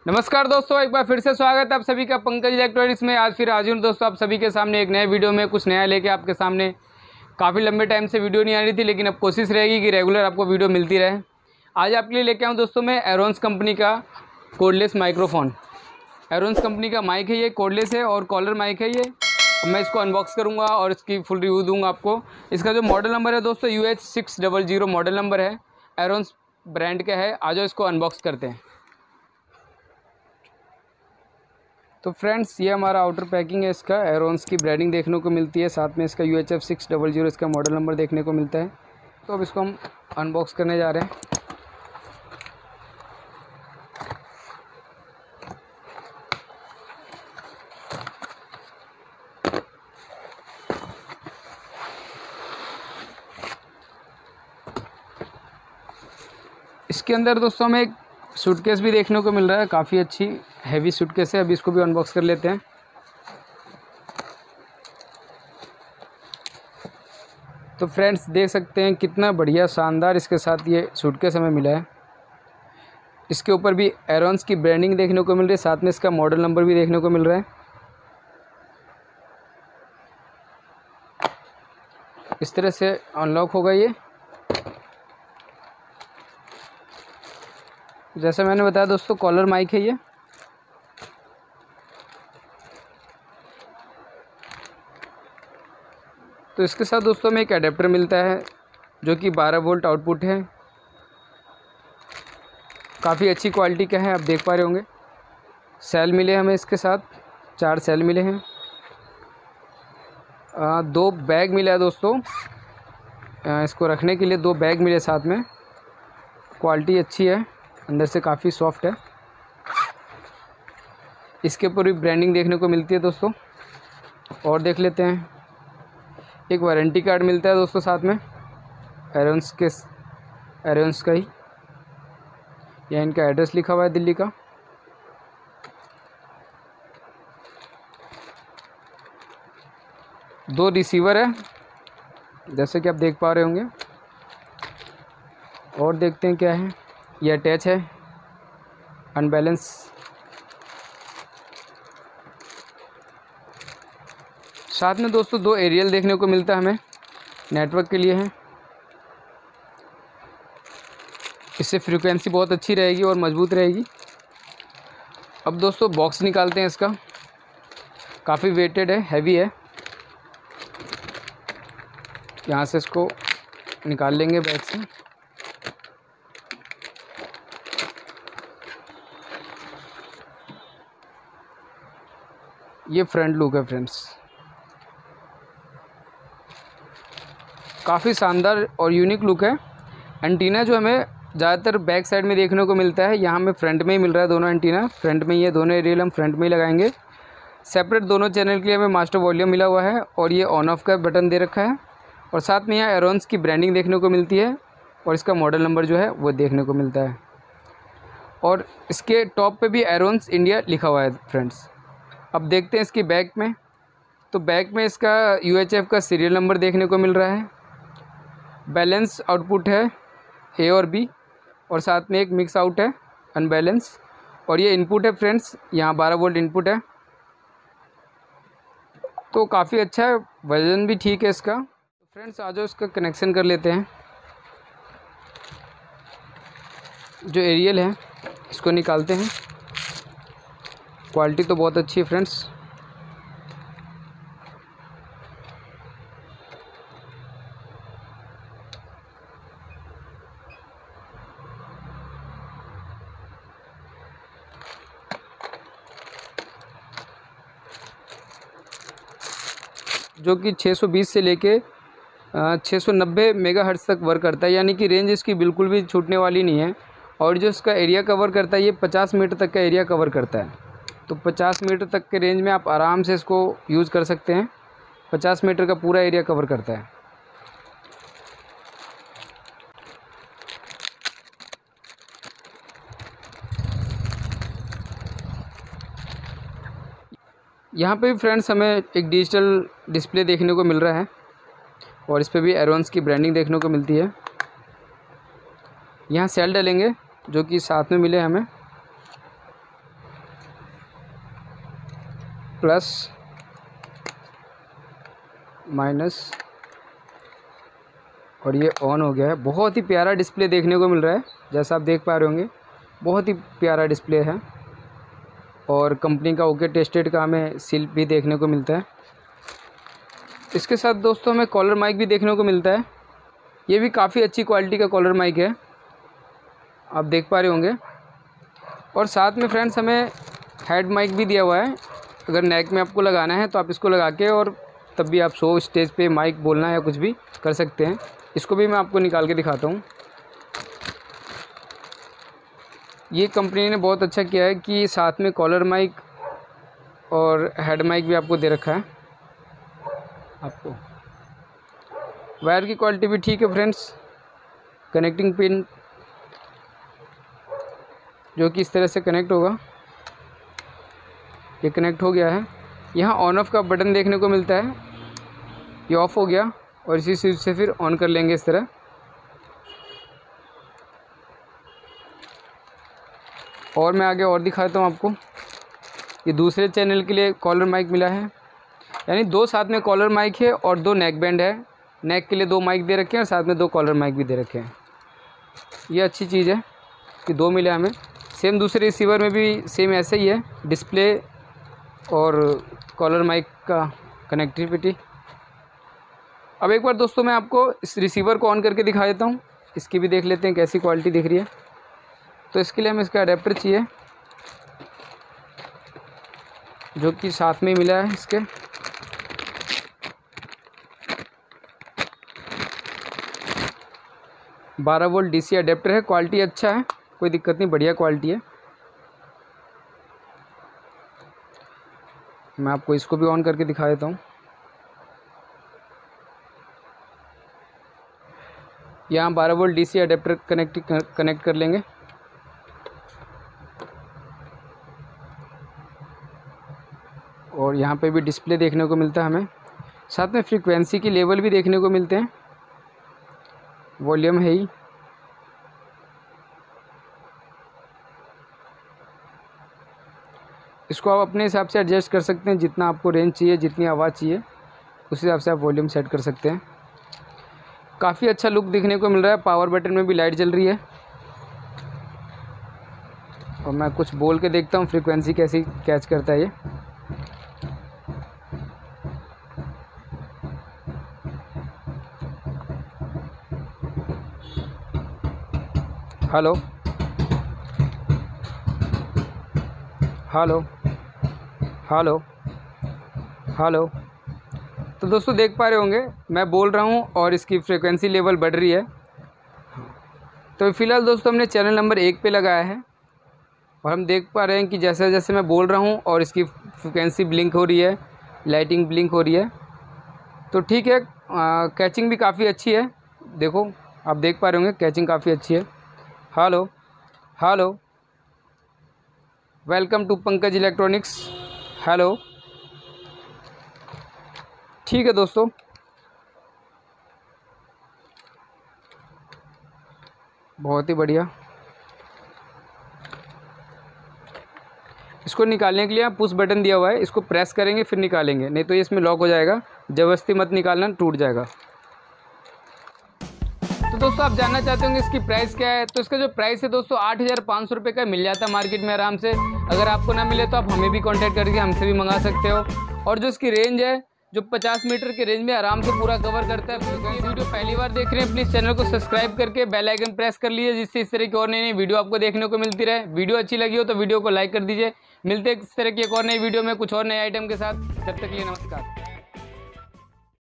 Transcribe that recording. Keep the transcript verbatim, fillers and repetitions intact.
नमस्कार दोस्तों, एक बार फिर से स्वागत है आप सभी का पंकज इलेक्ट्रॉनिक्स में। आज फिर हाजिर हूं दोस्तों आप सभी के सामने एक नए वीडियो में, कुछ नया लेके आपके सामने। काफ़ी लंबे टाइम से वीडियो नहीं आ रही थी, लेकिन अब कोशिश रहेगी कि रेगुलर आपको वीडियो मिलती रहे। आज आपके लिए लेके आऊँ दोस्तों मैं एरोन्स कंपनी का कोर्डलेस माइक्रोफोन। एरोन्स कंपनी का माइक है ये, कोर्डलेस है और कॉलर माइक है ये। मैं इसको अनबॉक्स करूँगा और इसकी फुल रिव्यू दूँगा आपको। इसका जो मॉडल नंबर है दोस्तों U H six double zero model number है, एरोन्स ब्रांड का है। आ जाओ इसको अनबॉक्स करते हैं। तो फ्रेंड्स, ये हमारा आउटर पैकिंग है। इसका एरोन्स की ब्रांडिंग देखने को मिलती है, साथ में इसका U H F six double zero इसका मॉडल नंबर देखने को मिलता है। तो अब इसको हम अनबॉक्स करने जा रहे हैं। इसके अंदर दोस्तों हमें एक सूटकेस भी देखने को मिल रहा है, काफ़ी अच्छी हैवी सूटकेस है। अभी इसको भी अनबॉक्स कर लेते हैं। तो फ्रेंड्स, देख सकते हैं कितना बढ़िया शानदार इसके साथ ये सूटकेस हमें मिला है। इसके ऊपर भी एरोन्स की ब्रांडिंग देखने को मिल रही है, साथ में इसका मॉडल नंबर भी देखने को मिल रहा है। इस तरह से अनलॉक होगा ये। जैसा मैंने बताया दोस्तों, कॉलर माइक है ये। तो इसके साथ दोस्तों में एक एडेप्टर मिलता है जो कि बारह वोल्ट आउटपुट है। काफ़ी अच्छी क्वालिटी का है, आप देख पा रहे होंगे। सेल मिले हमें इसके साथ, चार सेल मिले हैं। आ, दो बैग मिला है दोस्तों, आ, इसको रखने के लिए दो बैग मिले साथ में। क्वालिटी अच्छी है, अंदर से काफ़ी सॉफ्ट है। इसके ऊपर भी ब्रांडिंग देखने को मिलती है दोस्तों। और देख लेते हैं, एक वारंटी कार्ड मिलता है दोस्तों साथ में, एरोन्स के एरोन्स का ही। यहाँ इनका एड्रेस लिखा हुआ है दिल्ली का। दो रिसीवर है जैसे कि आप देख पा रहे होंगे। और देखते हैं क्या है। ये अटैच है, अनबैलेंस। साथ में दोस्तों दो एरियल देखने को मिलता है हमें, नेटवर्क के लिए है। इससे फ्रीक्वेंसी बहुत अच्छी रहेगी और मजबूत रहेगी। अब दोस्तों बॉक्स निकालते हैं इसका। काफ़ी वेटेड है, हैवी है। यहाँ से इसको निकाल लेंगे बैग से। ये फ्रंट लुक है फ्रेंड्स, काफ़ी शानदार और यूनिक लुक है। एंटीना जो हमें ज़्यादातर बैक साइड में देखने को मिलता है, यहाँ हमें फ्रंट में ही मिल रहा है। दोनों एंटीना फ्रंट में ही है, दोनों एरियल हम फ्रंट में ही लगाएंगे। सेपरेट दोनों चैनल के लिए हमें मास्टर वॉल्यूम मिला हुआ है और ये ऑन ऑफ का बटन दे रखा है। और साथ में यहाँ एरोन्स की ब्रांडिंग देखने को मिलती है और इसका मॉडल नंबर जो है वो देखने को मिलता है। और इसके टॉप पे भी एरोन्स इंडिया लिखा हुआ है फ्रेंड्स। अब देखते हैं इसकी बैक में। तो बैक में इसका यू एच एफ का सीरियल नंबर देखने को मिल रहा है। बैलेंस आउटपुट है ए और बी, और साथ में एक मिक्स आउट है अनबैलेंस। और ये इनपुट है फ्रेंड्स, यहाँ बारह वोल्ट इनपुट है। तो काफ़ी अच्छा है, वजन भी ठीक है इसका। तो फ्रेंड्स आ जाओ इसका कनेक्शन कर लेते हैं। जो एरियल है इसको निकालते हैं। क्वालिटी तो बहुत अच्छी है फ्रेंड्स। जो कि छह सौ बीस से लेके छह सौ नब्बे मेगाहर्ट्ज़ तक वर्क करता है, यानी कि रेंज इसकी बिल्कुल भी छूटने वाली नहीं है। और जो इसका एरिया कवर करता है ये पचास मीटर तक का एरिया कवर करता है। तो पचास मीटर तक के रेंज में आप आराम से इसको यूज़ कर सकते हैं। पचास मीटर का पूरा एरिया कवर करता है। यहाँ पे भी फ्रेंड्स हमें एक डिजिटल डिस्प्ले देखने को मिल रहा है और इस पर भी एरोन्स की ब्रांडिंग देखने को मिलती है। यहाँ सेल डलेंगे जो कि साथ में मिले हमें। प्लस माइनस, और ये ऑन हो गया है। बहुत ही प्यारा डिस्प्ले देखने को मिल रहा है, जैसा आप देख पा रहे होंगे, बहुत ही प्यारा डिस्प्ले है। और कंपनी का ओके टेस्टेड का हमें सील भी देखने को मिलता है। इसके साथ दोस्तों हमें कॉलर माइक भी देखने को मिलता है। ये भी काफ़ी अच्छी क्वालिटी का कॉलर माइक है, आप देख पा रहे होंगे। और साथ में फ्रेंड्स हमें हेड माइक भी दिया हुआ है। अगर नेक में आपको लगाना है तो आप इसको लगा के और तब भी आप शो स्टेज पे माइक बोलना या कुछ भी कर सकते हैं। इसको भी मैं आपको निकाल के दिखाता हूँ। ये कंपनी ने बहुत अच्छा किया है कि साथ में कॉलर माइक और हेड माइक भी आपको दे रखा है। आपको वायर की क्वालिटी भी ठीक है फ्रेंड्स। कनेक्टिंग पिन जो कि इस तरह से कनेक्ट होगा, ये कनेक्ट हो गया है। यहाँ ऑन ऑफ का बटन देखने को मिलता है, ये ऑफ़ हो गया और इसी स्विच से फिर ऑन कर लेंगे इस तरह। और मैं आगे और दिखाता हूँ आपको। ये दूसरे चैनल के लिए कॉलर माइक मिला है, यानी दो साथ में कॉलर माइक है और दो नेक बैंड है। नेक के लिए दो माइक दे रखे हैं और साथ में दो कॉलर माइक भी दे रखे हैं। ये अच्छी चीज़ है कि दो मिला हमें। सेम दूसरे रिसीवर में भी सेम ऐसे ही है, डिस्प्ले और कॉलर माइक का कनेक्टिविटी। अब एक बार दोस्तों मैं आपको इस रिसीवर को ऑन करके दिखा देता हूँ, इसकी भी देख लेते हैं कैसी क्वालिटी दिख रही है। तो इसके लिए हमें इसका अडेप्टर चाहिए जो कि साथ में मिला है इसके। बारह वोल्ट डीसी अडेप्टर है, क्वालिटी अच्छा है, कोई दिक्कत नहीं, बढ़िया क्वालिटी है। मैं आपको इसको भी ऑन करके दिखा देता हूँ। यहाँ बारह volt DC adapter connect connect कर लेंगे। और यहाँ पे भी डिस्प्ले देखने को मिलता है हमें, साथ में फ्रीक्वेंसी की लेवल भी देखने को मिलते हैं। वॉल्यूम है ही, इसको आप अपने हिसाब से एडजस्ट कर सकते हैं, जितना आपको रेंज चाहिए, जितनी आवाज़ चाहिए उस हिसाब से आप वॉल्यूम सेट कर सकते हैं। काफ़ी अच्छा लुक देखने को मिल रहा है। पावर बटन में भी लाइट जल रही है। और मैं कुछ बोल के देखता हूँ फ्रीक्वेंसी कैसी कैच करता है ये। Hello hello hello hello. तो दोस्तों देख पा रहे होंगे मैं बोल रहा हूँ और इसकी फ्रीक्वेंसी लेवल बढ़ रही है। तो फ़िलहाल दोस्तों हमने चैनल नंबर एक पे लगाया है और हम देख पा रहे हैं कि जैसे जैसे मैं बोल रहा हूँ और इसकी फ्रीक्वेंसी ब्लिंक हो रही है, लाइटिंग ब्लिंक हो रही है। तो ठीक है, कैचिंग भी काफ़ी अच्छी है। देखो आप देख पा रहे होंगे कैचिंग काफ़ी अच्छी है। Hello hello, welcome to Pankaj electronics. Hello, ठीक है दोस्तों। बहुत ही बढ़िया। इसको निकालने के लिए आप पुश बटन दिया हुआ है, इसको प्रेस करेंगे फिर निकालेंगे, नहीं तो ये इसमें लॉक हो जाएगा। ज़बरदस्ती मत निकालना, टूट जाएगा। तो दोस्तों आप जानना चाहते होंगे इसकी प्राइस क्या है। तो इसका जो प्राइस है दोस्तों आठ हज़ार पाँच सौ रुपये का मिल जाता है मार्केट में आराम से। अगर आपको ना मिले तो आप हमें भी कांटेक्ट करके हमसे भी मंगा सकते हो। और जो इसकी रेंज है जो पचास मीटर के रेंज में आराम से पूरा कवर करता है। तो ये वीडियो पहली बार देख रहे हैं प्लीज़ चैनल को सब्सक्राइब करके बेल आइकन प्रेस कर लीजिए, जिससे इस तरह की और नई नई वीडियो आपको देखने को मिलती रहे। वीडियो अच्छी लगी हो तो वीडियो को लाइक कर दीजिए। मिलते हैं इस तरह की एक और नई वीडियो में कुछ और नए आइटम के साथ। तब तक के लिए नमस्कार।